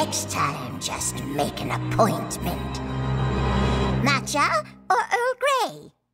Next time, just make an appointment. Matcha or Earl Grey?